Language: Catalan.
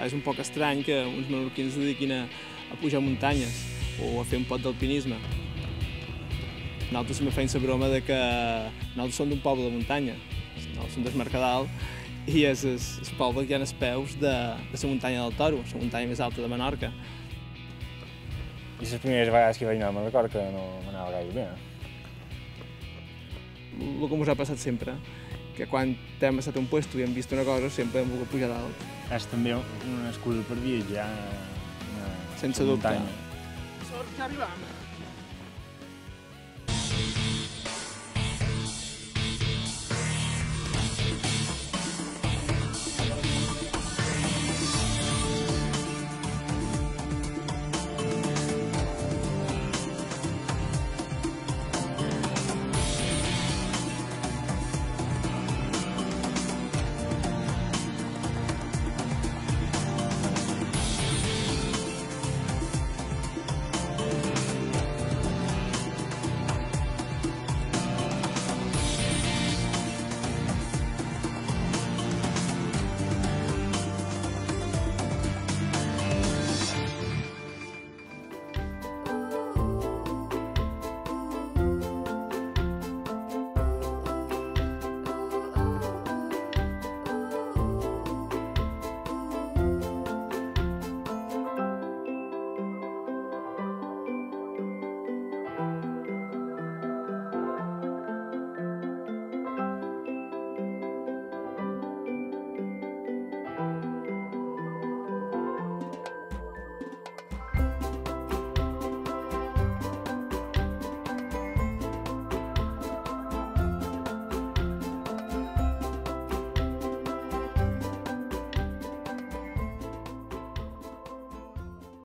és un poc estrany que uns menorquins es dediquin a pujar muntanyes o a fer un pot d'alpinisme. Nosaltres també feim la broma de que nosaltres som d'un poble de muntanya, nosaltres som del Mercadal, i és el poble que hi ha als peus de la muntanya del Toro, la muntanya més alta de Menorca. I les primeres vegades que vaig anar me'n record que no m'anava gaire bé. El que ens ha passat sempre, que quan hem estat a un lloc i hem vist una cosa, sempre hem volgut pujar dalt. És també una excusa per viatjar sense dubte. muntanya. Sort, ja arribam.